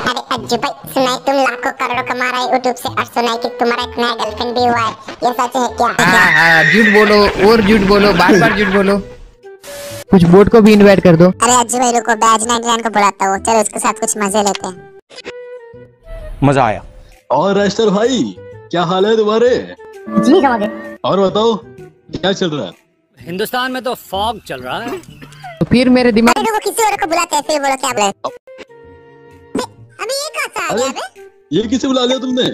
अरे अज्जू भाई, सुना है तुम लाखों करोड़ों कमा रहे यूट्यूब से, और सुना है कि तुम्हारा एक नया गर्लफ्रेंड भी हुआ है, ये सच है क्या? झूठ बोलो और झूठ बोलो, बार बार झूठ बोलो। कुछ बोट को भी इनवाइट कर दो। अरे अज्जू भाई रुको, बैज 99 को बुलाता हूँ, चलो उसके साथ कुछ मजे लेते हैं। मजा आया। और राइस्टर भाई, क्या हाल है तुम्हारे? जी समझे। और बताओ क्या चल रहा है? हिंदुस्तान में तो फॉग चल रहा है। तो फिर मेरे दिमाग अरे वो किसी और को बुलाते हैं, फिर बोलो क्या बोले। अभी ये कहाँ से आ गया बे? ये किसे बुला लिया तुमने?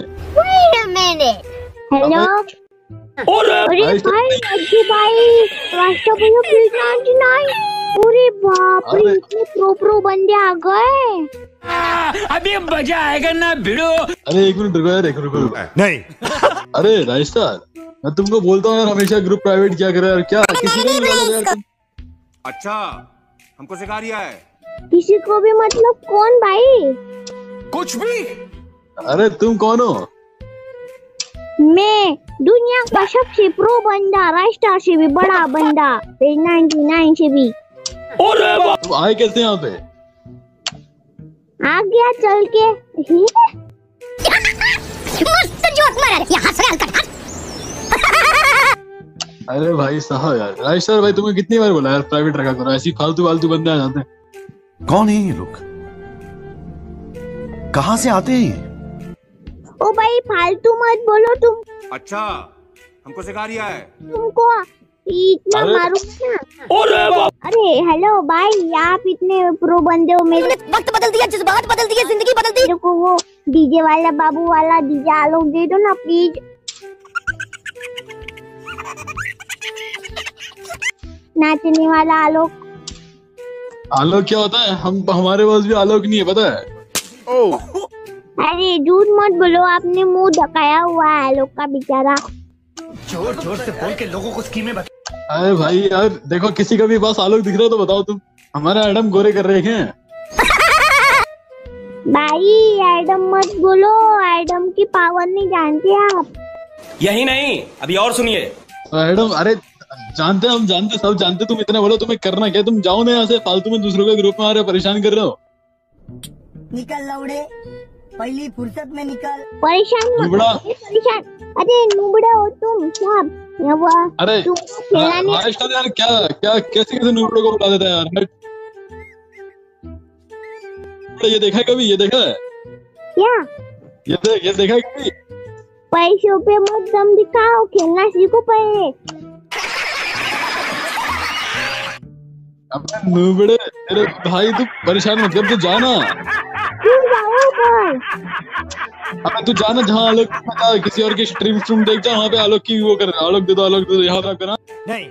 हेलो। अरे भाई अज्जू भाई, रास्ता भैया प्लीज 99। अरे बाप रे, इतने प्रो बंदे आ गए। अभी मजा आएगा ना भिड़ो। अरे एक मिनट रुको यार, एक मिनट रुको। नहीं। अरे राइस्टर, मैं तुमको बोलता हूँ यार हमेशा ग्रुप प्राइवेट क्या करे यार, क्या किसी को नहीं बुलाते यार तुम? अच्छा, हमको सिखा रिया है। किसी को भी मतलब कौन भाई? कुछ भी। अरे तुम कौन हो? मैं दुनिया का सबसे प्रो बंदा, रास्ता से भी बड़ा बंदा, 99 से भी। तुम आए कैसे यहाँ पे? आ गया चल के। मस्त जोक मारा रे, यहाँ से हल्का। अरे भाई साहब यार, राइस्टर भाई तुम्हें कितनी बार बोला यार प्राइवेट रखा करो, ऐसी फालतू फालतू बंदे आ जाते हैं। कौन है ये लोग? कहाँ से आते हैं? ओ भाई फालतू मत बोलो तुम। अच्छा, हमको सिखा रिया है। तुमको इतना अरे- मारूंगा। अरे हेलो भाई, आप इतने प्रो बंदे हो, मेरे वक्त बदल दिया, जज्बात बदल दिए, जिंदगी बदल दी। मेरे को वो डीजे वाला बाबू वाला डीजे आलोक दे दो ना प्लीज। नाचने वाला आलोक। आलोक क्या होता है? हमारे पास भी आलोक नहीं है, पता है? अरे झूठ मत बोलो, आपने मुंह ढकाया हुआ है आलोक का बेचारा। जोर जोर से बोल के लोगों को स्कीमें बता। अरे भाई यार देखो, किसी का भी पास आलोक दिख रहा हो तो बताओ तुम। हमारे एडम गोरे कर रहे हैं। भाई एडम मत बोलो, एडम की पावर नहीं जानते आप। यही नहीं, अभी और सुनिए। तो एडम, अरे जानते हैं, हम जानते, सब जानते, तुम इतना बोलो, तुम्हें करना क्या? तुम जाओ ना यहाँ से, फालतू में दूसरों के ग्रुप में आ रहे हो, परेशान कर रहे हो। निकल लौड़े, पहली फुर्सत में निकल। परेशान मत नुबड़ा। परेशान। अरे नुबड़ा हो तुम सब। अरे तुमको खेला नहीं। राइस्टर यार, क्या क्या कैसे कैसे नुबड़े को बुला देता है यार? ये देखा है कभी? ये देखा है? क्या? ये देखा है कभी? पैसों पे मत दम दिखाओ, खेलना सीखो पहले। अबे नुबड़े, तेरे भाई तू परेशान मत कर, तू जाना। क्यों जाओ पर? अबे तू जाना जहाँ आलोक का, किसी और की स्ट्रीम देख जा, वहाँ पे आलोक की वो कर, आलोक दे दो, आलोक दे दो, याद रखना। नहीं।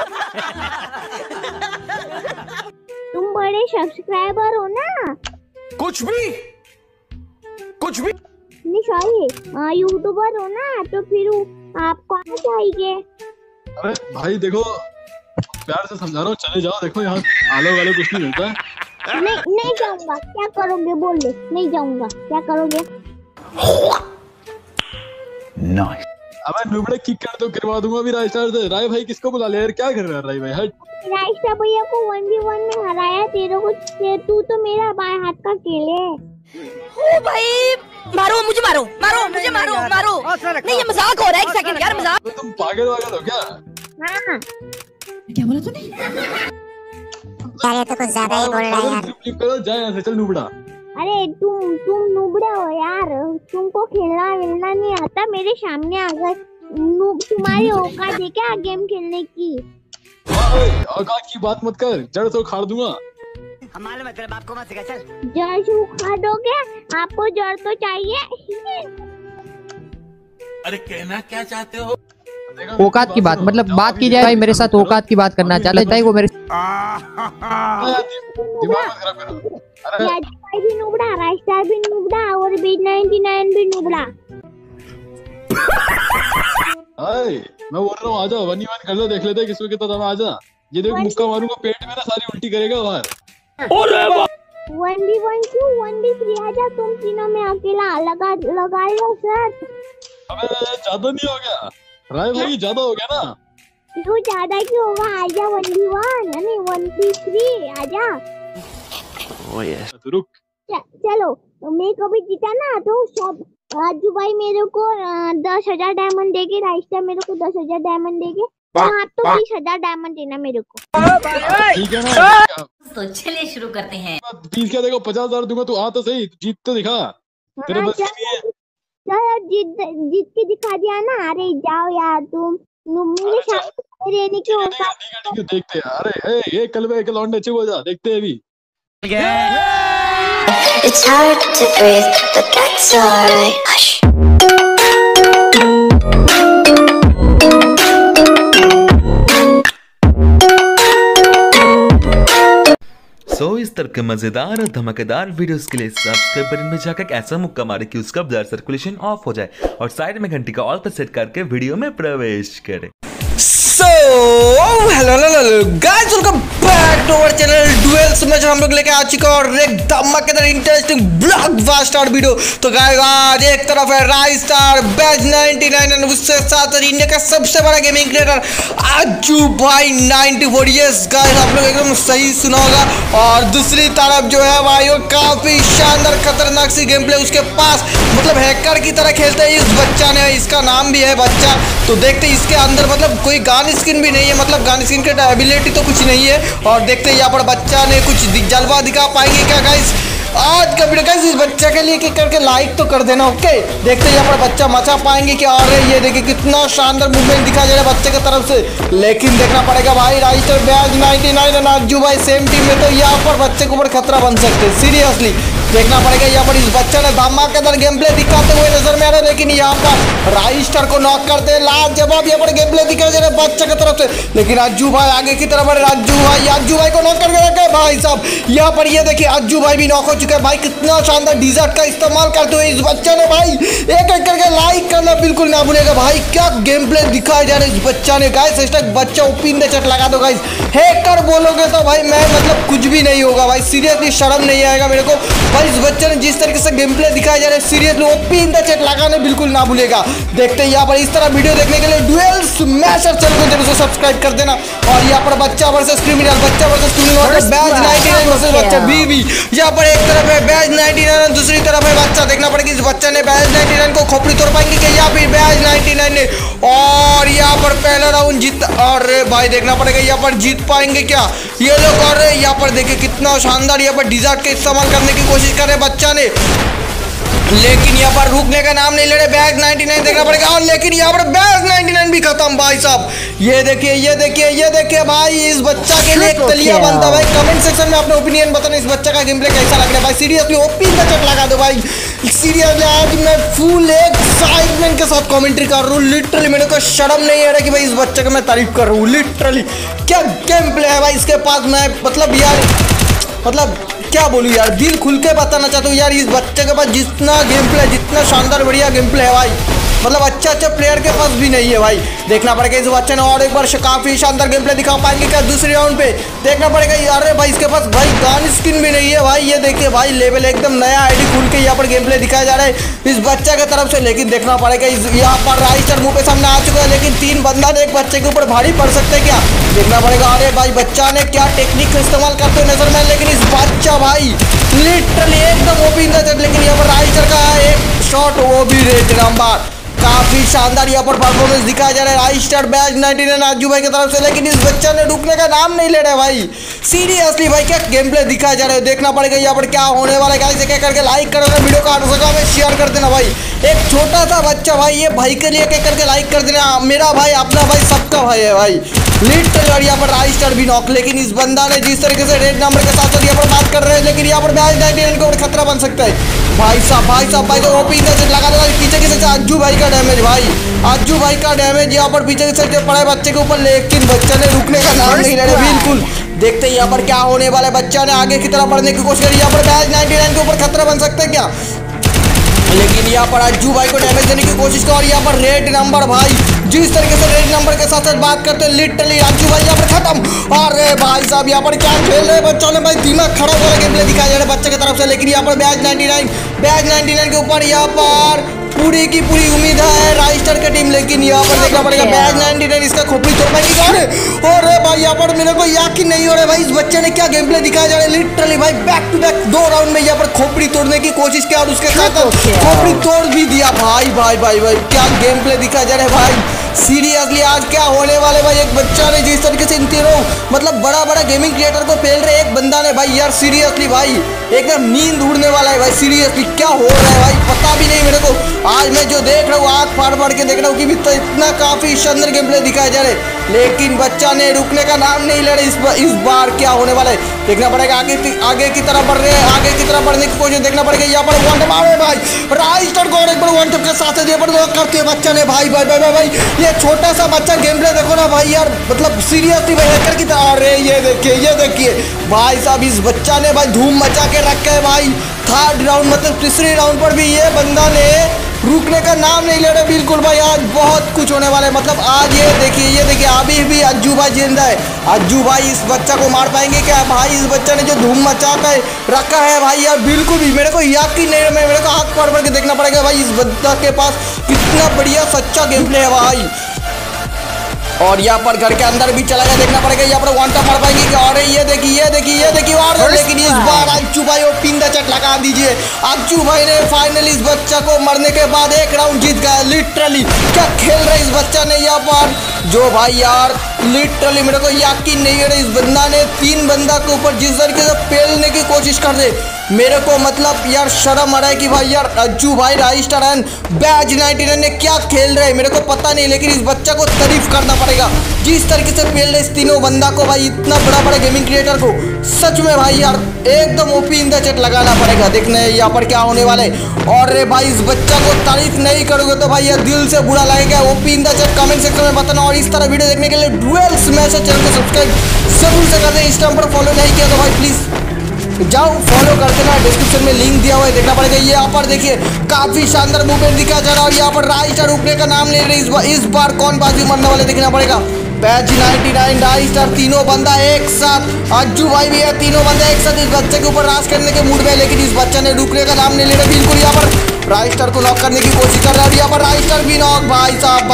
तुम बड़े सब्सक्राइबर हो ना? कुछ भी। कुछ भी। नहीं सॉरी, यूट्यूबर हो ना, तो फिर आपको आ जाएंगे। अरे भाई देखो, प्यार से समझा रहा हूँ, चले जाओ। देखो यहाँ आलोक वालोक कुछ नहीं मिलता है। नहीं जाऊंगा। क्या करोगे बोल दे, नहीं जाऊंगा। क्या करोगे? नाइस। अबे नुबड़े किक कर दो, करवा दूंगा अभी राइस्टर से। राय भाई किसको बुला लिया यार? क्या कर रहा है राय भाई? हट। राइस्टर भैया को 1v1 में हराया, तेरे को तू तो मेरा बाएं हाथ का केले है। ओ भाई, मारो मुझे, मारो मारो मुझे, मारो मारो। नहीं ये मजाक हो रहा है, एक सेकंड यार, मजाक। तो तुम पागल वागल हो क्या? हाँ क्या बोला तूने? यार ये तो कुछ ज्यादा ही बोल रहा है यार। क्लिप करो, जा यहाँ से, चल नुबड़ा। अरे तुम नुबड़े हो यार, तुमको खेलना मिलना नहीं आता, मेरे सामने आ गए। तुम्हारी औकात है क्या गेम खेलने की? औकात की बात मत कर, जड़ तो उखाड़ दूंगा। हमारे में तेरे बाप को मत सिखा, चल। जड़ से उखाड़ दोगे? आपको जड़ तो चाहिए। अरे कहना क्या चाहते हो? औकात की बात मतलब बात की जाए, भाई मेरे साथ औकात की बात करना चाहता है वो मेरे। दिमाग मत खराब करो। अरे भाई भी नुबड़ा, राइस्टर भी नुबड़ा, और बीच 99 भी नुबड़ा। मैं बोल रहा हूँ, आजा 1v1 कर लो, देख लेते हैं किसको कितना दम है। आजा, ये देख मुक्का मारूंगा पेट में ना, सारी उल्टी करेगा बाहर। 1v1 क्यों, 1v3 आजा, तुम तीनों में अकेला लगा लो सर। अबे ज्यादा नहीं हो गया राय भाई? ज्यादा हो गया ना? क्यों ज्यादा क्यों होगा? आजा 1v1, नहीं 1v3 आजा। रुक। चलो मैं कभी जीता ना तो सब राजू भाई मेरे को 10,000 डायमंड देके, राइस्टर मेरे को 10,000 डायमंड देके, हाँ तो 20,000 डायमंड देना मेरे को। ठीक है ना? तो चलिए शुरू करते हैं। 20 क्या देखो 50,000 दूंगा, तू आ तो सही, जीत तो दिखा तेरे बस की है। चलो जीत के दिखा दिया ना। अरे जाओ यार तुम मेरे साथ रहने की औकात। ठीक है देखते हैं। अरे ये कल में एक लौंडे चुप हो जा, देखते हैं अभी। It's hard to breathe, but that's alright. Hush. सो इस तरह के मजेदार और धमाकेदार वीडियोस के लिए सब्सक्राइब बटन में जाकर ऐसा मुक्का मारे कि उसका ब्लड सर्कुलेशन ऑफ हो जाए और साइड में घंटी का ऑल पर सेट करके वीडियो में प्रवेश करे। So hello guys, welcome back to our channel duels में हम लोग लेके आ चुके हैं और एक धमाकेदार इंटरेस्टिंग ब्लॉकबस्टर वीडियो। तो गाइस आज एक तरफ है राइस्टार बैच 99 और उससे साथ इंडिया का सबसे बड़ा गेमिंग क्रिएटर अज्जू भाई 94। यस गाइस, आप लोग एकदम सही सुना होगा। और दूसरी तरफ जो है भाई वो काफी शानदार खतरनाक सी गेम प्ले उसके पास, मतलब हैकर की तरह खेलते हैं इस बच्चा ने। इसका नाम भी है बच्चा। तो देखते हैं इसके अंदर मतलब कोई गन स्किन भी नहीं है, मतलब गन स्किन की एबिलिटी तो कुछ नहीं है। और देखते हैं यहाँ पर बच्चा ने कुछ जलवा दिखा पाएंगे क्या गाइस आज का वीडियो। गाइस इस बच्चे के लिए एक करके लाइक तो कर देना। ओके, देखते हैं यहाँ पर बच्चा मचा पाएंगे क्या। और ये देखिए कितना शानदार मूवमेंट दिखा जा रहा है बच्चे की तरफ से। लेकिन देखना पड़ेगा भाई राइस्टर बैच 99 और अज्जू भाई सेम टीम में, तो यहाँ पर बच्चे के ऊपर खतरा बन सकते हैं। सीरियसली देखना पड़ेगा। यहाँ पर इस बच्चे ने धमाकेदार गेम प्ले दिखाते हुए नजर में आ रहा है, लेकिन यहाँ पर राइस्टर को नॉक करते हैं। लाजवाब यहाँ पर गेम प्ले दिखाई दे रहा है बच्चे की तरफ से। लेकिन अज्जू भाई आगे की तरफ अज्जू भाई को नॉक करके रखा है भाई साहब। यहाँ पर ये देखिए अज्जू भाई भी नॉक हो चुका है भाई। कितना शानदार डिजर्ट का इस्तेमाल करते हुए इस बच्चे ने भाई एक करके लाइक करना बिल्कुल ना भूलेगा भाई। क्या गेम प्ले दिखाया जा रहा है इस बच्चा ने। गाइस हैशटैग बच्चा ओपिन द चैट लगा दो गाइस। हैकर बोलोगे तो भाई मैं मतलब कुछ भी नहीं होगा भाई। सीरियसली शर्म नहीं आएगा मेरे को भाई। इस बच्चे ने जिस तरीके से गेम प्ले दिखाया जा रहा है सीरियसली ओपिन द चैट लगाने बिल्कुल ना भूलेगा। देखते हैं यहाँ पर इस तरह वीडियो देखने के लिए डुएल स्मैशर चैनल को जरूर से सब्सक्राइब कर देना। और यहाँ पर बच्चा वर्सेस क्रिमिनल, बच्चा वर्सेस क्रिमिनल, बैच 99 वर्सेस बच्चा बीवी। यहाँ पर एक तरफ है बैच 99 और दूसरी तरफ है बच्चा। देखना पड़ेगा इस बच्चे ने बैच 99 को खोपड़ी तोड़ पाएंगे कि या फिर बैच 99 ने। और यहाँ पर पहला राउंड जीत, और भाई देखना पड़ेगा यहाँ पर जीत पाएंगे क्या ये लोग। और यहाँ पर देखिए कितना शानदार यहाँ पर डिजर्ट का इस्तेमाल करने की कोशिश कर रहे बच्चा ने, लेकिन यहाँ पर रुकने का नाम नहीं ले रहे। बैच 99 देखना पड़ेगा। और लेकिन यहाँ पर बैच 99 भी खत्म भाई साहब। ये देखिए भाई इस बच्चा के लिए एक तलिया बनता है भाई। कमेंट सेक्शन में अपने ओपिनियन बताना इस बच्चा का गेम प्ले कैसा लग रहा है भाई। सीरियसली ओपन द चैट लगा दो भाई। सीरियसली आज मैं फुल एक्साइटमेंट के साथ कमेंट्री कर रहा हूँ। लिटरली मेरे को शर्म नहीं आ रहा कि भाई इस बच्चे का मैं तारीफ कर रहा हूँ। लिटरली क्या गेम प्ले है भाई इसके पास। मैं मतलब यार मतलब क्या बोलूँ यार, दिल खुल के बताना चाहता हूँ यार। इस बच्चे के पास जितना गेम प्ले, जितना शानदार बढ़िया गेम प्ले है भाई, मतलब अच्छा प्लेयर के पास भी नहीं है भाई। देखना पड़ेगा इस बच्चे ने और एक बार काफी शानदार गेम प्ले दिखा पाएंगे क्या दूसरे राउंड पे। देखना पड़ेगा यार। अरे भाई इसके पास भाई गन स्किन भी नहीं है भाई। ये देखिए भाई लेवल एकदम नया आईडी खुल के यहाँ पर गेम प्ले दिखाया जा रहा है इस बच्चे की तरफ से। लेकिन देखना पड़ेगा यहाँ पर राइस्टर मुंह पे सामने आ चुका है, लेकिन 3 बंदा ने एक बच्चे के ऊपर भारी पड़ सकते हैं क्या। देखना पड़ेगा। अरे भाई बच्चा ने क्या टेक्निक का इस्तेमाल करते हुए नजर में, लेकिन इस बच्चा भाई लिटरली एकदम ओपन द चैट। लेकिन यहाँ पर राइस्टर का एक शॉट वो भी रेट नंबर काफी शानदार यहाँ पर परफॉर्मेंस दिखाया जा रहा है राइस्टर बैच 99 अज्जू भाई की तरफ से। लेकिन इस बच्चा ने रुकने का नाम नहीं ले रहा है भाई। सीरियसली भाई क्या गेम प्ले दिखाया जा रहा है। देखना पड़ेगा यहाँ पर क्या होने वाला है। गाइस एक करके लाइक कर देना, वीडियो का आगे में शेयर कर देना भाई। एक छोटा सा बच्चा भाई, ये भाई के लिए एक करके लाइक कर देना। मेरा भाई, अपना भाई, सबका भाई है भाई लिटरली। और यहाँ पर राइस्टर भी नॉक। लेकिन इस बंदा ने जिस तरीके से रेड नंबर के साथ यहाँ पर बात कर रहे हैं, लेकिन यहाँ पर बैच 99 के ऊपर खतरा बन सकता है भाई साहब भाई तो ओपी लगा देगा। पीछे की से अज्जू भाई का डैमेज भाई, अज्जू भाई का डैमेज यहाँ पर पीछे से पड़ा है बच्चे के ऊपर। लेकिन बच्चे ने रुकने का नाम नहीं ले रहा बिल्कुल। देखते हैं यहाँ पर क्या होने वाला है। बच्चा ने आगे की तरफ बढ़ने की कोशिश करी। यहाँ पर बैच 99 के ऊपर खतरा बन सकता है क्या। लेकिन यहाँ पर अज्जू भाई को डैमेज देने की कोशिश कर। और यहाँ पर रेड नंबर भाई जिस तरीके से रेड नंबर के साथ बात करते हैं लिटरली अज्जू भाई यहाँ पर खत्म। अरे भाई साहब यहाँ पर क्या खेल रहे हैं बच्चों ने भाई। दिमाग खड़ा वाला गेम प्ले दिखाया जा रहा है बच्चे की तरफ से। लेकिन यहाँ पर बैच 99 के ऊपर यहाँ पर पूरी की पूरी उम्मीद है राइस्टर की टीम, लेकिन यहाँ पर देखना पड़ेगा बैज 99 इसका खोपड़ी तोड़ पाएगी। और भाई यहाँ पर मेरे को यकीन नहीं हो रहा है भाई इस बच्चे ने क्या गेम प्ले दिखाया जा रहा है। लिटरली भाई बैक टू बैक 2 राउंड में यहाँ पर खोपड़ी तोड़ने की कोशिश किया और उसके साथ खोपड़ी तोड़ भी दिया। भाई भाई भाई भाई क्या गेम प्ले दिखाया जा रहा है भाई। सीरियसली आज क्या होने वाले भाई। एक बच्चा ने जिस तरीके से इन तीनों मतलब बड़ा बड़ा गेमिंग क्रिएटर को फेल रहे एक बंदा ने भाई यार सीरियसली भाई एकदम नींद उड़ने वाला है भाई। सीरियसली क्या हो रहा है भाई पता भी नहीं मेरे को। आज मैं जो देख रहा हूँ आँख फाड़ फाड़ के देख रहा हूँ कि भी तो इतना काफी शानदार गेम प्ले दिखाए जा रहे, लेकिन बच्चा ने रुकने का नाम नहीं ले रहा। इस बार क्या होने वाला है देखना पड़ेगा। आगे की तरफ बढ़ रहे हैं, आगे की तरफ बढ़ने की कोशिश देखना पड़ेगा। यहाँ पर वन टैप आ रहे भाई राइस्टर को और एक बार वन टैप के साथ करते हैं बच्चा ने। भाई भाई भाई भाई ये छोटा सा बच्चा गेम प्ले देखो ना भाई यार, मतलब सीरियसली भाई हैकर की तरह आ रहे हैं। ये देखिए भाई साहब इस बच्चा ने भाई धूम मचा के रखा है भाई। 3rd राउंड मतलब तीसरे राउंड पर भी ये बंदा ने रुकने का नाम नहीं ले रहा बिल्कुल भाई। आज बहुत कुछ होने वाला है। मतलब आज ये देखिए अभी भी अज्जू भाई जिंदा है। अज्जू भाई इस बच्चा को मार पाएंगे क्या भाई। इस बच्चे ने जो धूम मचा कर रखा है भाई यार बिल्कुल भी मेरे को यकीन नहीं, मेरे को आँख फाड़ फाड़ के देखना पड़ेगा भाई इस बच्चा के पास कितना बढ़िया सच्चा गेम प्ले है भाई। और यहाँ पर घर के अंदर भी चला गया देखना पड़ेगा। यहाँ पर वन टैप मार पाएंगे क्या। और ये देखिए और लेकिन इस बार अज्जू भाई वो पिंदा चट लगा दीजिए। अज्जू भाई ने फाइनली इस बच्चा को मरने के बाद 1 राउंड जीत गया। लिटरली क्या खेल रहा है इस बच्चा ने यहाँ पर जो भाई यार लिटरली मेरे को यकीन नहीं है। इस बंदा ने 3 बंदा के ऊपर जिस तरीके से पेलने की कोशिश कर दे मेरे को मतलब यार शर्म आ रहा है कि भाई यार अज्जू भाई राइस्टर एंड बैज 99 ने क्या खेल रहे हैं मेरे को पता नहीं, लेकिन इस बच्चा को तारीफ करना पड़ेगा जिस तरीके से पेल रहे इस तीनों बंदा को भाई इतना बड़ा गेमिंग क्रिएटर को। सच में भाई यार एकदम ओपी इन द चट लगाना पड़ेगा। देखने यहाँ पर क्या होने वाले। और भाई इस बच्चा को तारीफ नहीं करोगे तो भाई यार दिल से बुरा लगेगा। OP in the chat comment section में बताना। और इस तरह वीडियो देखने के लिए डुएल स्मैश चैनल को सब्सक्राइब जरूर से कर दें। इंस्टाग्राम पर फॉलो नहीं किया तो भाई प्लीज जाओ फॉलो कर देना, डिस्क्रिप्शन में लिंक दिया हुआ है देखना पड़ेगा। ये यहाँ पर देखिए काफी शानदार मूवमेंट दिखा जा रहा है। और यहाँ पर राइस्टर रुकने का नाम ले रहे इस बार कौन बाजी मरने वाले देखना पड़ेगा। बैज 99 राइस्टर तीनों बंदा एक साथ, अज्जू भाई भी है, तीनों बंदा एक साथ इस बच्चे के ऊपर राज करने के मूड में, लेकिन इस बच्चे ने रुकने का नाम नहीं ले रहा बिल्कुल। यहाँ पर राइस्टर को नॉक करने की कोशिश कर रहा है। यहाँ पर राइस्टर भी नॉक। भाई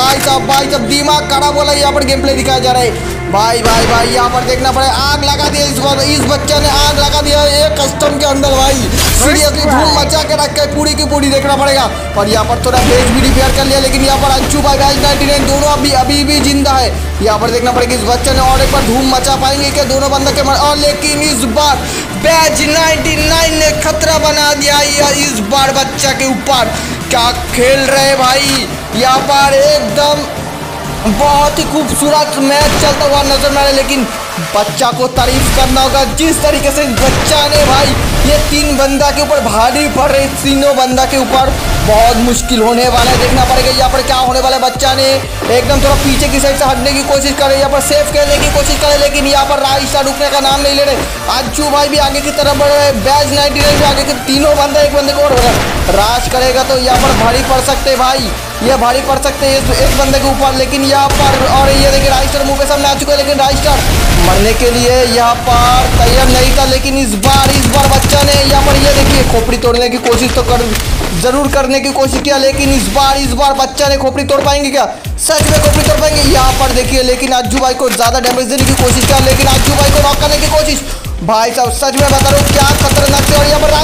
साहब दिमाग खराब बोला। यहाँ पर गेम प्ले दिखाया जा रहा है भाई यहाँ पर देखना पड़े। आग लगा दिया इस बच्चे ने, आग लगा दिया एक कस्टम के अंदर भाई। सीरियसली धूम मचा के रख के पूरी की पूरी देखना पड़ेगा। और यहाँ पर थोड़ा फेस भी रिपेयर कर लिया, लेकिन यहाँ पर अज्जू भाई बैज 99 दोनों अभी भी जिंदा है। यहाँ पर देखना पड़ेगा इस बच्चे ने और एक बार धूम मचा पाएंगे क्या दोनों बंदा के और, लेकिन इस बार बैज 99 ने खतरा बना दिया इस बार बच्चा के ऊपर। क्या खेल रहे भाई यहाँ पर एकदम बहुत ही खूबसूरत मैच चलता हुआ नजर में आ रहा है, लेकिन बच्चा को तारीफ करना होगा जिस तरीके से बच्चा ने भाई ये 3 बंदा के ऊपर भारी पड़ रहे, तीनों बंदा के ऊपर बहुत मुश्किल होने वाला है। देखना पड़ेगा यहाँ पर क्या होने वाला है। बच्चा ने एकदम थोड़ा पीछे की साइड से हटने की कोशिश करे, यहाँ पर सेफ खेलने की कोशिश करे, लेकिन यहाँ पर राइस्टर रुकने का नाम नहीं ले रहे। अज्जू भाई भी आगे की तरफ बढ़ रहे, बैज 99 भी आगे के तीनों बंदा एक बंदे को राज करेगा तो यहाँ पर भारी पड़ सकते भाई, ये भारी पड़ सकते हैं एक बंदे के ऊपर। लेकिन यहाँ पर और ये देखिए राइस्टर मुंह के सामने आ चुका है, लेकिन राइस्टर मरने के लिए यहाँ पर तैयार नहीं था। लेकिन इस बार बच्चा ने यहाँ पर ये देखिए खोपड़ी तोड़ने की कोशिश तो जरूर करने की कोशिश किया, लेकिन इस बार बच्चा ने खोपड़ी तोड़ पाएंगे क्या। सच में खोपड़ी तोड़ पाएंगे यहाँ पर देखिए। लेकिन अज्जू भाई को ज्यादा डैमेज देने की कोशिश किया, लेकिन अज्जू भाई को नॉक करने की कोशिश। भाई साहब सच में बता रहा हूँ क्या खतरनाक थे। और यहाँ पर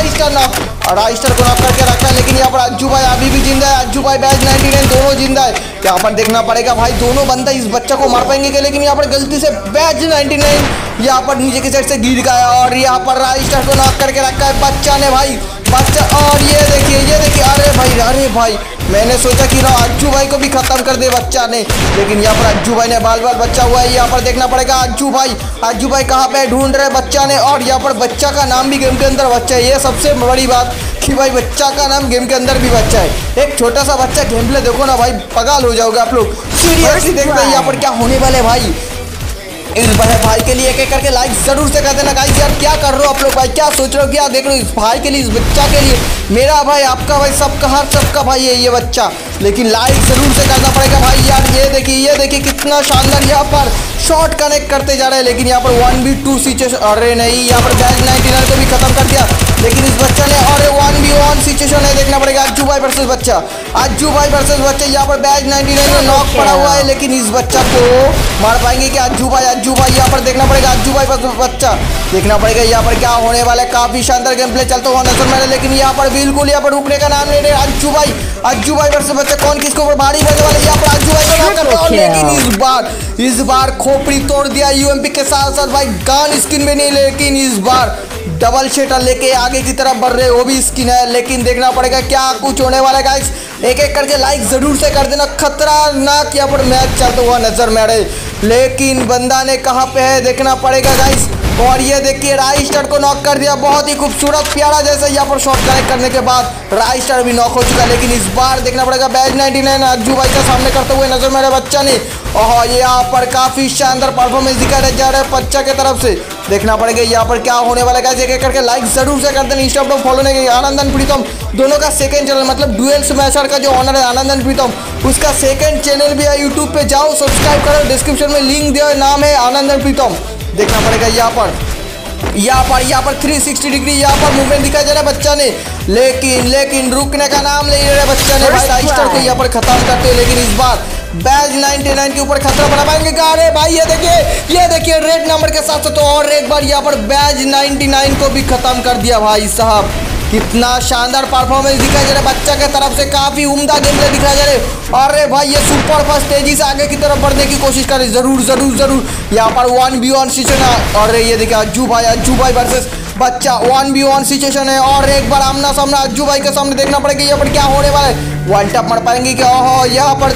राइस्टर को नॉक करके रखा है, लेकिन यहाँ पर अज्जू भाई अभी भी जिंदा है। अज्जू भाई बैज 99 दोनों जिंदा है। यहाँ पर देखना पड़ेगा भाई दोनों बंदा इस बच्चा को मार पाएंगे क्या, लेकिन यहाँ पर गलती से बैज 99 यहाँ पर नीचे की साइड से गिर गया और यहाँ पर राइस्टर को नॉक करके रखा है बच्चा ने भाई। बच्चा और ये देखिए अरे भाई मैंने सोचा कि अज्जू भाई को भी खत्म कर दे बच्चा ने, लेकिन यहाँ पर अज्जू भाई ने बाल बच्चा हुआ है। यहाँ पर देखना पड़ेगा अज्जू भाई कहाँ पे ढूंढ रहे बच्चा ने। और यहाँ पर बच्चा का नाम भी गेम के अंदर बच्चा है, ये सबसे बड़ी बात कि भाई बच्चा का नाम गेम के अंदर भी बच्चा है। एक छोटा सा बच्चा गेम प्ले देखो ना भाई पागल हो जाओगे आप लोग। सीरियसली देखते हैं यहाँ पर क्या होने वाले भाई। इस भाई के लिए एक करके लाइक जरूर से कर देना गाइस। यार क्या कर रहे हो आप लोग भाई, क्या सोच रहे हो, क्या देख रहे हो इस भाई के लिए, इस बच्चा के लिए। मेरा भाई आपका भाई सबका हर सबका भाई है ये बच्चा, लेकिन लाइक जरूर से करना पड़ेगा भाई। यार ये देखिए कितना शानदार यहाँ पर शॉट कनेक्ट करते जा रहे हैं, लेकिन यहाँ पर 1v2 सिचुएशन। अरे नहीं यहाँ पर बैज 99 को भी खत्म कर दिया। लेकिन इस बच्चा ने और 1v1 सिचुएशन है, देखना पड़ेगा अज्जू भाई वर्सेस बच्चा, अज्जू भाई वर्सेस बच्चा। यहाँ पर बैच 99 में नॉक पड़ा हुआ है, लेकिन इस बच्चा को मार पाएंगे क्या अज्जू भाई? यहाँ पर देखना पड़ेगा अज्जू भाई वर्सेस बच्चा, देखना पड़ेगा यहाँ पर क्या होने वाला है। काफी शानदार गेम प्ले चलता हुआ नजर में, लेकिन यहाँ पर बिल्कुल यहाँ पर रुकने का नाम ले रहे अज्जू भाई वर्सेस बच्चा। कौन किसके ऊपर भारी पड़ने वाला है? यहाँ पर अज्जू भाई को नॉक करता है, लेकिन इस बार खोपड़ी तोड़ दिया यूएमपी के साथ साथ भाई गन स्किन में नहीं, लेकिन इस बार डबल शेटर लेके आगे की तरफ बढ़ रहे, वो भी स्किन है। लेकिन देखना पड़ेगा क्या कुछ होने वाला है गाइस। एक एक करके लाइक जरूर से कर देना, खतरनाक यहाँ पर मैच चलता हुआ नजर में आ रहे, लेकिन बंदा ने कहाँ पे है देखना पड़ेगा गाइस। और ये देखिए राइस्टर को नॉक कर दिया, बहुत ही खूबसूरत प्यारा जैसा यहाँ पर शॉट कनेक्ट करने के बाद राइस्टर भी नॉक हो चुका। लेकिन इस बार देखना पड़ेगा बैच 99 अज्जू भाई का सामने करते हुए नजर मेरे बच्चा ने, और यहाँ पर काफी शानदार परफॉर्मेंस दिखाया जा रहा है बच्चा के तरफ से। देखना पड़ेगा यहाँ पर क्या होने वाला है। एक एक करके लाइक जरूर से कर देना, इंस्टाग्राम फॉलो नहीं किया। आनंदन प्रीतम दोनों का सेकंड चैनल, मतलब डुएल स्मैशर का जो ऑनर है आनंदन प्रीतम, उसका सेकंड चैनल भी है यूट्यूब पे, जाओ सब्सक्राइब करो, डिस्क्रिप्शन में लिंक दिया, नाम है आनंदन प्रीतम। देखना पड़ेगा यहाँ पर 360 डिग्री यहाँ पर मूवमेंट दिखाई दे रहा है बच्चा ने, लेकिन रुकने का नाम ले रहे बच्चा ने भाई राइस्टर को यहाँ पर खत्म करते हैं। लेकिन इस बार बैच 99 के ऊपर खतरा बना पाएंगे अरे भाई ये देखिए रेड नंबर के साथ तो और एक बार यहाँ पर बैच 99 को भी खत्म कर दिया भाई साहब। कितना शानदार परफॉर्मेंस दिखाई दे रहा है बच्चा के तरफ से, काफी उम्दा गेम प्ले दिखाई दे रहे। अरे भाई ये सुपर फास्ट तेजी से आगे की तरफ बढ़ने की कोशिश करे, जरूर यहाँ पर 1v1 सिचुएशन। अरे ये देखिए अज्जू भाई वर्सेस बच्चा 1v1 सिचुएशन है, और एक बार आमना सामना अज्जू भाई के सामने। देखना पड़ेगा यहाँ पर क्या होने वाला है, वन टैप मार पाएंगे क्या? ओहो यहाँ पर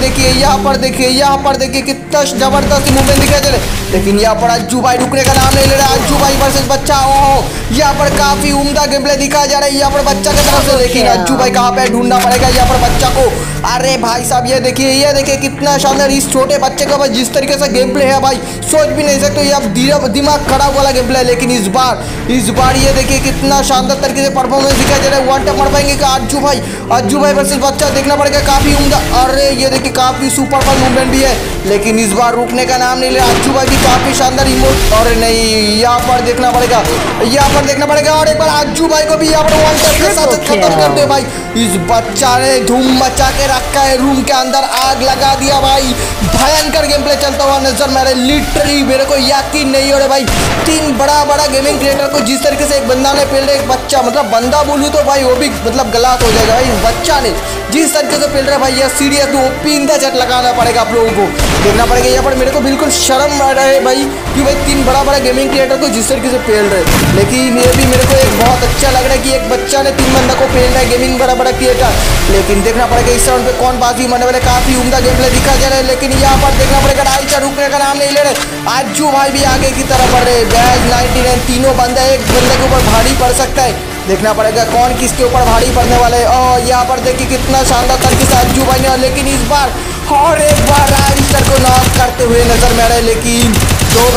देखिए कितना जबरदस्त मूवमेंट दिखाई दे रहे। लेकिन यहाँ पर अज्जू भाई रुकने का नाम नहीं ले रहा, अज्जू भाई वर्सेस बच्चा। ओहो यहाँ पर काफी उम्दा गेम प्ले दिखाया जा रहा है यहाँ पर बच्चा की तरफ से, लेकिन अज्जू भाई कहाँ पे ढूंढना पड़ेगा यहाँ पर बच्चा को। अरे भाई साहब ये देखिए कितना शानदार इस छोटे बच्चे का भाई जिस तरीके से गेम प्ले है भाई सोच भी नहीं सकते, ये दिमाग खराब वाला गेम प्ले है। लेकिन इस बार ये देखिए कितना शानदार तरीके से परफॉर्मेंस दिखाई दे रहा है। वन टैप मार पाएंगे क्या अज्जू भाई वर्सेस बच्चा? देखना पड़ेगा काफी उम्दा। अरे ये देखिए काफी सुपर फास्ट मूवमेंट भी है, लेकिन इस बार रुकने का नाम नहीं ले रहा अज्जू भाई भी काफी शानदार इमोट। और नहीं यहाँ पर देखना पड़ेगा और एक बार अज्जू भाई को भी यहाँ पर वन टैप के साथ खत्म कर दे भाई। इस बच्चा ने धूम मचा के रखा है, रूम के अंदर आग लगा दिया भाई। भयंकर गेम प्ले चलता हुआ नजर में लिटरली मेरे को यकीन नहीं हो रहा भाई। 3 बड़ा गेमिंग क्रिएटर को जिस तरीके से एक बंदा ने पेल रहा है, एक बच्चा, मतलब बंदा बोलूँ तो भाई वो भी मतलब गलत हो जाएगा भाई। बच्चा ने जिस तरीके से पेल रहा है भाई ये सीरियस तो पिंदा चट लगाना पड़ेगा आप लोगों को। देखना पड़ेगा यहाँ पर मेरे को बिल्कुल शर्म आ रहा है भाई कि भाई 3 बड़ा गेमिंग क्रिएटर को जिस तरीके से पेल रहे। लेकिन ये भी मेरे को एक बहुत अच्छा लग रहा है कि एक बच्चा ने 3 बंदा को पेल रहा है गेमिंग बड़ा क्रिएटर। लेकिन देखना पड़ेगा इस राउंड पे कौन बाजी मरने वाले, काफी उम्दा गेम प्ले दिखा जा रहा है। लेकिन यहाँ पर देखना पड़ेगा राइस्टर रुकने का नाम नहीं ले रहे, अज्जू भाई भी आगे की तरफ बढ़ रहे। बैच 99 तीनों बंदे एक बंदे के ऊपर भारी पड़ सकता है। देखना पड़ेगा कौन किसके ऊपर भारी पड़ने वाले है। और यहाँ पर देखिए कितना शानदार तरीके से अज्जू भाई ने, लेकिन इस बार और एक बार राइस्टर को नॉक करते हुए नजर में आ रहे। लेकिन 2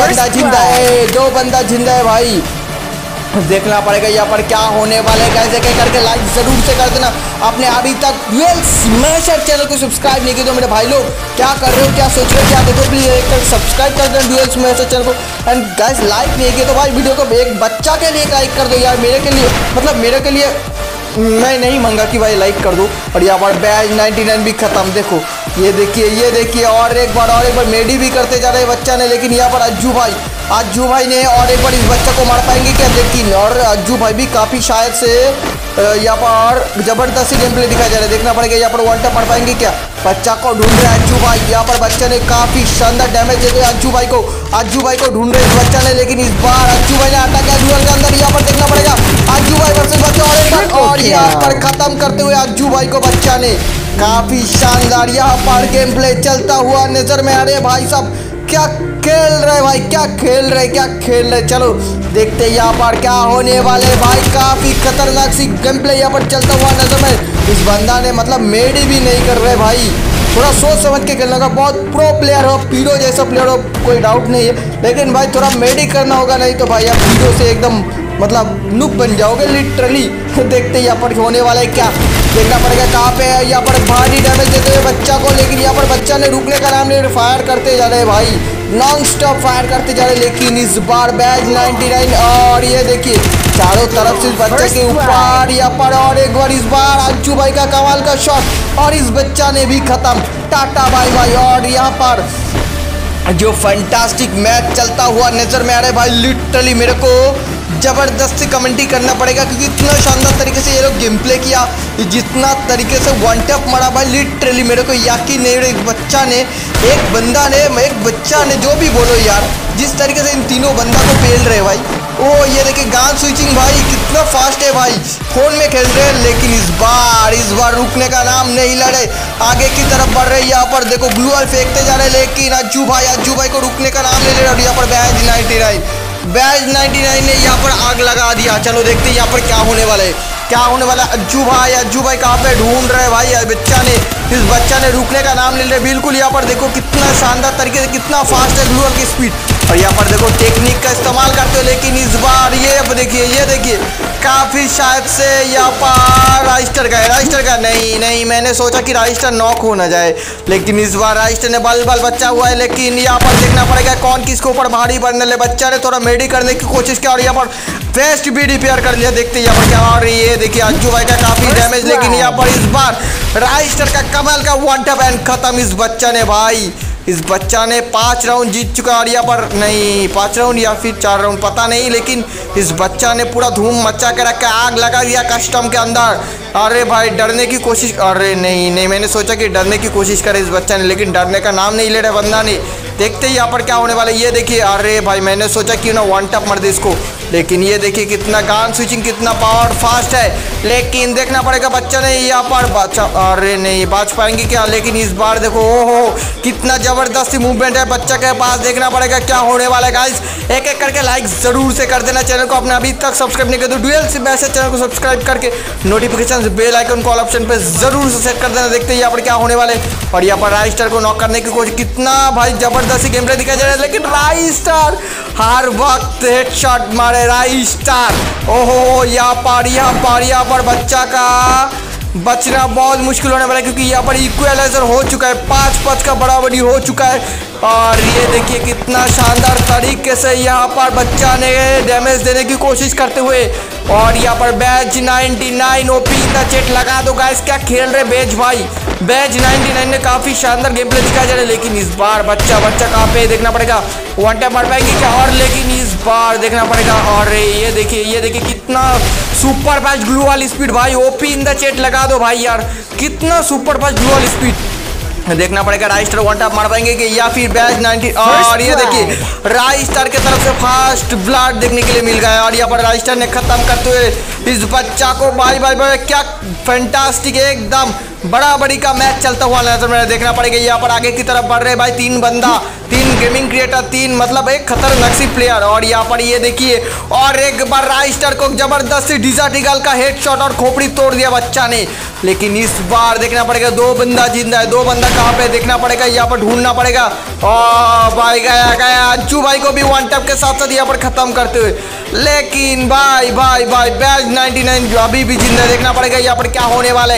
बंदा जिंदा है भाई। देखना पड़ेगा यहाँ पर क्या होने वाले है। कैसे करके लाइक जरूर से कर देना। आपने अभी तक डुएल स्मैशर चैनल को सब्सक्राइब नहीं किया तो मेरे भाई लोग क्या कर रहे हो, क्या सोच रहे हो, क्या देखो प्लीज एक सब्सक्राइब कर देना डुएल स्मैशर चैनल को। एंड गाइस लाइक नहीं किया तो भाई वीडियो को एक बच्चा के लिए लाइक कर दो यार, मेरे के लिए मैं नहीं मांगा कि भाई लाइक कर दो। और यहाँ पर बैच 99 भी खत्म। देखो ये देखिए और एक बार मेडी भी करते जा रहे बच्चा ने। लेकिन यहाँ पर अज्जू भाई ने और एक बार इस बच्चे को मार पाएंगे क्या? लेकिन और अज्जू भाई भी काफ़ी शायद से यहाँ पर जबरदस्ती गेम प्ले दिखाया जा रहा है। देखना पड़ेगा यहाँ पर वन टैप मार पाएंगे क्या? बच्चा को ढूंढ रहे हैं अज्जू भाई। यहाँ पर बच्चे ने काफ़ी शानदार डैमेज देते अज्जू भाई को ढूंढ रहे इस बच्चा ने। लेकिन इस बार अज्जू भाई ने अटैक किया डुएल के अंदर। यहाँ पर देखना पड़ेगा अज्जू भाई वर्सेस बच्चा और यहाँ पर खत्म करते हुए अज्जू भाई को बच्चा ने। काफ़ी शानदार यहाँ पर गेम प्ले चलता हुआ नजर में आ रहे भाई साहब। क्या खेल रहे भाई, क्या खेल रहे। चलो देखते हैं यहाँ पर क्या होने वाले भाई। काफी खतरनाक सी गेम प्ले यहाँ पर चलता हुआ नजर में। इस बंदा ने मतलब मेडी भी नहीं कर रहे भाई, थोड़ा सोच समझ के खेलना होगा। बहुत प्रो प्लेयर हो, पीरो जैसा प्लेयर हो, कोई डाउट नहीं है, लेकिन भाई थोड़ा मेडी करना होगा, नहीं तो भाई आप पीरो से एकदम मतलब नुक बन जाओगे लिटरली। देखते यहाँ पर होने वाला है क्या, देखना पड़ेगा कहाँ पे है। यहाँ पर भारी डैमेज देते हुए बच्चा को, लेकिन यहाँ पर बच्चा ने रुकने का नाम नहीं, फायर करते जा रहे भाई, नॉन स्टॉप फायर करते जा रहे। लेकिन इस बार बैच 99 और ये देखिए चारों तरफ से इस बच्चे के ऊपर यहाँ पर, और एक बार इस बार अंशु भाई का कमाल का शॉट और इस बच्चा ने भी खत्म। Tata bye bye. और यहाँ पर जो फैंटास्टिक मैच चलता हुआ नजर में आ रहा है भाई, लिटरली मेरे को जबरदस्ती कमेंट्री करना पड़ेगा क्योंकि इतना शानदार तरीके से ये लोग गेम प्ले किया, जितना तरीके से वन टैप मारा भाई, लिटरली मेरे को यकीन नहीं। एक बच्चा ने जो भी बोलो यार, जिस तरीके से इन तीनों बंदा को पेल रहे भाई। ओ ये देखिए गान स्विचिंग भाई कितना फास्ट है भाई, फोन में खेल रहे हैं लेकिन इस बार रुकने का नाम नहीं लड़े, आगे की तरफ बढ़ रहे। यहाँ पर देखो ग्लू वॉल फेंकते जा रहे लेकिन अज्जू भाई को रुकने का नाम नहीं ले रहे। और यहाँ पर बैज 99 ने यहाँ पर आग लगा दिया। चलो देखते हैं यहाँ पर क्या होने वाला है। अज्जू भाई कहाँ पे ढूंढ रहे भाई, इस बच्चा ने रुकने का नाम ले लिया बिल्कुल। यहाँ पर देखो कितना शानदार तरीके से, कितना फास्ट है ग्लू वॉल की स्पीड। और यहाँ पर देखो टेक्निक का इस्तेमाल करते हो लेकिन इस बार ये देखिए काफी शायद से यहाँ पर राइस्टर का नहीं, मैंने सोचा कि राइस्टर नॉक हो ना जाए लेकिन इस बार राइस्टर ने बल बच्चा हुआ है। लेकिन यहाँ पर देखना पड़ेगा कौन किसके ऊपर भारी पड़ने लगे। बच्चा ने थोड़ा मेडी करने की कोशिश की और यहाँ पर वेस्ट भी रिपेयर कर लिया। देखते यहाँ पर क्या हो रही है। देखिए अज्जू भाई का काफी डैमेज, लेकिन यहाँ पर इस बार राइस्टर का कमाल का वन टैप एंड खत्म। इस बच्चा ने 5 राउंड जीत चुका और यहाँ पर नहीं 5 राउंड या फिर 4 राउंड पता नहीं, लेकिन इस बच्चा ने पूरा धूम मचा के रखा, आग लगा दिया कस्टम के अंदर। अरे भाई डरने की कोशिश, अरे नहीं मैंने सोचा कि डरने की कोशिश करे इस बच्चा ने, लेकिन डरने का नाम नहीं ले रहा बंदा ने। देखते ही यहाँ पर क्या होने वाला है। ये देखिए, अरे भाई मैंने सोचा कि ना वन टैप मार दे इसको, लेकिन ये देखिए कितना गान स्विचिंग कितना पावर फास्ट है। लेकिन देखना पड़ेगा बच्चा ने यहाँ पर अरे नहीं बच पाएंगे क्या। लेकिन इस बार देखो ओहो कितना जबरदस्ती मूवमेंट है बच्चा के पास। देखना पड़ेगा क्या होने वाला है गाइस। एक करके लाइक जरूर से कर देना, चैनल को अपने अभी तक सब्सक्राइब नहीं कर दो डुएल से वैसे चैनल को सब्सक्राइब करके notification bell icon call option पे जरूर से सेट कर देना। देखते हैं यहाँ पर क्या होने वाले। और यहाँ पर राइस्टर को नॉक करने की कोशिश, कितना भाई जबरदस्ती गेम प्ले दिखाई जा रहा है, लेकिन राइस्टर हर वक्त हेडशॉट मारे राइस्टर। ओहो यहाँ पर बच्चा का बचना बहुत मुश्किल होने वाला है क्योंकि यहाँ पर इक्वलाइजर हो चुका है, 5-5 का बराबरी हो चुका है। और ये देखिए कितना शानदार तरीके से यहाँ पर बच्चा ने डैमेज देने की कोशिश करते हुए। और यहाँ पर batch 99 OP in the chat लगा दो गाइस, क्या खेल रहे बैज भाई। बैज 99 ने काफी शानदार गेम प्ले दिखाया जा रहा है, लेकिन इस बार बच्चा कहाँ पे देखना पड़ेगा, वन टैप मार पाएंगे क्या। और लेकिन इस बार देखना पड़ेगा। और ये देखिए कितना सुपर फास्ट ग्लू वाली स्पीड भाई, ओपी इन द चैट लगा दो भाई यार, कितना सुपर फास्ट ग्लू वाली स्पीड। देखना पड़ेगा राइस्टर वन टैप मार पाएंगे कि या फिर बैज 90। और ये देखिए राइस्टर की तरफ से फास्ट ब्लड देखने के लिए मिल गया और यहाँ पर राइस्टर ने खत्म करते हुए इस बच्चा को भाई क्या फैंटास्टिक एकदम बराबरी का मैच चलता हुआ नजर में देखना पड़ेगा। यहाँ पर आगे की तरफ बढ़ रहे भाई 3 बंदा, 3 गेमिंग क्रिएटर, 3 मतलब एक खतरनाक सी प्लेयर। और यहाँ पर ये देखिए और एक बार राइस्टर को जबरदस्ती डिजार्टिगल का हेडशॉट और खोपड़ी तोड़ दिया बच्चा ने। लेकिन इस बार देखना पड़ेगा 2 बंदा जिंदा है, 2 बंदा कहाँ पे देखना पड़ेगा, यहाँ पर ढूंढना पड़ेगा। और भाई गया अज्जू भाई को भी वन टैप के साथ साथ यहाँ पर खत्म करते हुए। लेकिन भाई बैज 99 अभी भी जिंदा, देखना पड़ेगा यहाँ पर क्या होने वाला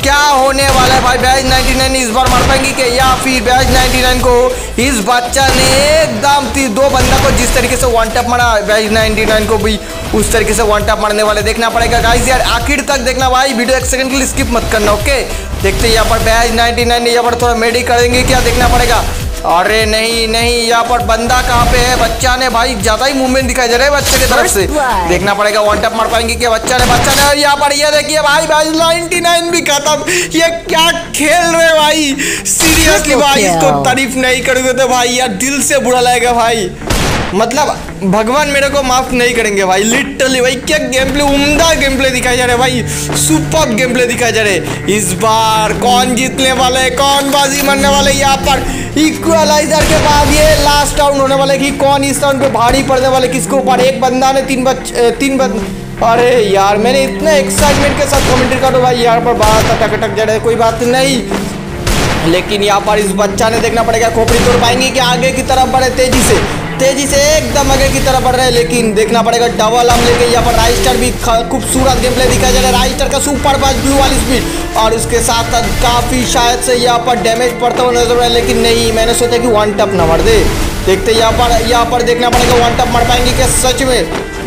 है भाई। बैज 99 इस बार मार पाएंगे कि या फिर बैज 99 को इस बच्चा ने एकदम 2 बंदा को जिस तरीके से वन टैप मारा, बैज 99 को भी उस तरीके से वन टैप मारने वाले। देखना पड़ेगा गाइस यार, आखिर तक देखना भाई, वीडियो 1 सेकंड के लिए स्किप मत करना ओके। देखते हैं यहाँ पर बैज 99 ने यहाँ पर थोड़ा मेडी करेंगे क्या, देखना पड़ेगा। अरे नहीं यहाँ पर बंदा कहाँ पे है। बच्चा ने भाई ज्यादा ही मूवमेंट दिखाई दे रहा है बच्चे की तरफ से, देखना पड़ेगा वन टैप मार पाएंगे क्या बच्चा ने। यहाँ पर ये देखिए भाई 99 भी खत्म। ये क्या खेल रहे भाई, सीरियसली भाई इसको तारीफ नहीं करोगे तो भाई यार दिल से बुरा लगेगा भाई, मतलब भगवान मेरे को माफ नहीं करेंगे भाई। लिटरली भाई क्या गेम प्ले, उम्दा गेम प्ले दिखाई जा रहा है भाई, सुपर गेम प्ले दिखाई जा रहे हैं। इस बार कौन जीतने वाले है, कौन बाजी मारने वाले, यहाँ पर इक्वलाइजर के बाद ये लास्ट राउंड होने वाले कि कौन इस राउंड पे भारी पड़ने वाले किसके ऊपर। एक बंदा ने 3 अरे यार मैंने इतना एक्साइटमेंट के साथ कमेंट्री करो भाई, यहाँ पर बात टक जा रहा है, कोई बात नहीं। लेकिन यहाँ पर इस बच्चा ने देखना पड़ेगा खोपड़ी तोड़ पाएंगे कि आगे की तरफ बढ़े, तेजी से एकदम आगे की तरफ बढ़ रहे हैं। लेकिन देखना पड़ेगा डबल हम लेके यहाँ पर राइस्टर भी खूबसूरत गेम प्ले दिखाया जा रहा है, राइस्टर का सुपर फास्ट ब्लू वाली स्पीड और उसके साथ साथ काफी शायद से यहाँ पर डैमेज पड़ता हुआ नजर आ रहा है। लेकिन नहीं, मैंने सोचा कि वन टैप न मार दे। देखते यहाँ पर देखना पड़ेगा वन टैप मार पाएंगे क्या सच में।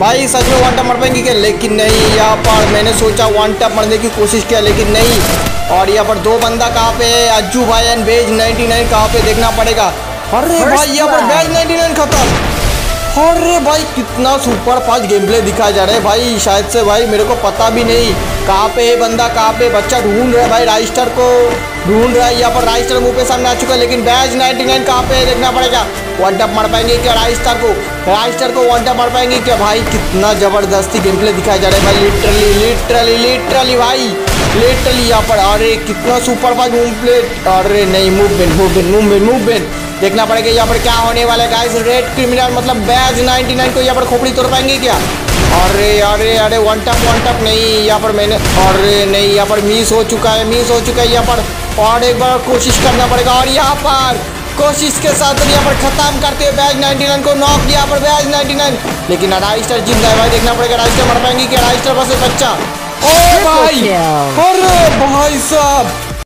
भाई सच में वन टैप मर पाएंगे क्या? लेकिन नहीं, यहाँ पर मैंने सोचा वन टैप मरने की कोशिश किया लेकिन नहीं। और यहाँ पर दो बंदा कहाँ पे है, अज्जू भाई एंड बेज 99 कहाँ पे देखना पड़ेगा। अरे भाई यहाँ पर बेज 99 खत्म। अरे भाई कितना सुपर फास्ट गेम प्ले दिखाया जा रहा है भाई, शायद से भाई मेरे को पता भी नहीं कहाँ पे है बंदा, कहाँ पे बच्चा ढूंढ रहा है भाई, राइस्टर को ढूंढ रहा है। यहाँ पर राइस्टर मुंह पे सामने आ चुका है लेकिन बैज 99 कहाँ पे है देखना पड़ेगा। वन टैप मार पाएंगे क्या राइस्टर को वन टैप मार पाएंगे क्या? भाई कितना जबरदस्ती गेम प्ले दिखाया जा रहा है भाई, लिटरली भाई, लिटरली यहाँ पर। अरे कितना सुपर फास्ट गेम प्ले। अरे नहीं, मूवमेंट देखना पड़ेगा यहाँ पर क्या होने वाला है गाइस। रेड क्रिमिनल मतलब बैज 99 को यहाँ पर खोपड़ी तोड़ पाएंगे क्या? अरे वन टैप नहीं यहाँ पर मैंने, अरे नहीं यहाँ पर मिस हो चुका है यहाँ पर। और एक बार कोशिश करना पड़ेगा और यहाँ पर कोशिश के साथ यहाँ पर खत्म करते हुए बैज 99 को नॉक किया पर बैज 99। लेकिन राइस्टर जिंदा है भाई, देखना पड़ेगा राइस्टर मर पाएंगे क्या? राइस्टर बस बच्चा। ओ भाई, अरे भाई साहब